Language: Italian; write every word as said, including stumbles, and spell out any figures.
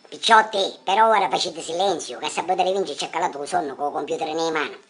Picciotti, per ora facete silenzio, che se potete vincere c'è calato il sonno con il computer in mano.